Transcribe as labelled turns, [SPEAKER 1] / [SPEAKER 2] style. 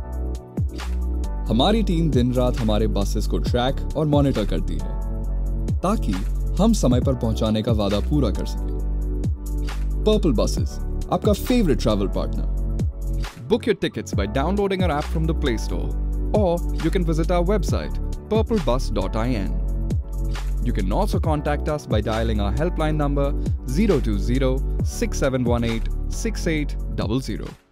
[SPEAKER 1] हमारी टीम दिन रात हमारे बसेस को ट्रैक और मॉनिटर करती है ताकि हम समय पर पहुंचाने का वादा पूरा कर सकें। पर्पल बसेस, आपका favourite travel partner.
[SPEAKER 2] Book your tickets by downloading our app from the Play Store, or you can visit our website purplebus.in. You can also contact us by dialing our helpline number 020 6718 6800.